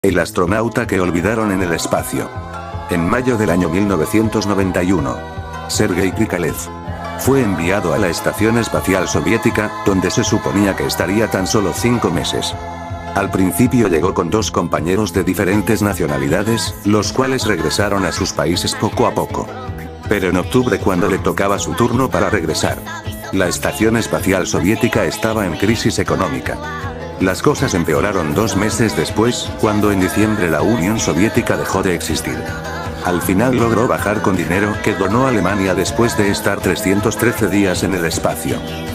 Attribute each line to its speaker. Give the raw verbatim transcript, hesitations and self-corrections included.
Speaker 1: El astronauta que olvidaron en el espacio. En mayo del año mil novecientos noventa y uno, Sergei Krikalev fue enviado a la Estación Espacial Soviética, donde se suponía que estaría tan solo cinco meses. Al principio llegó con dos compañeros de diferentes nacionalidades, los cuales regresaron a sus países poco a poco. Pero en octubre, cuando le tocaba su turno para regresar, la Estación Espacial Soviética estaba en crisis económica. Las cosas empeoraron dos meses después, cuando en diciembre la Unión Soviética dejó de existir. Al final logró bajar con dinero que donó Alemania después de estar trescientos trece días en el espacio.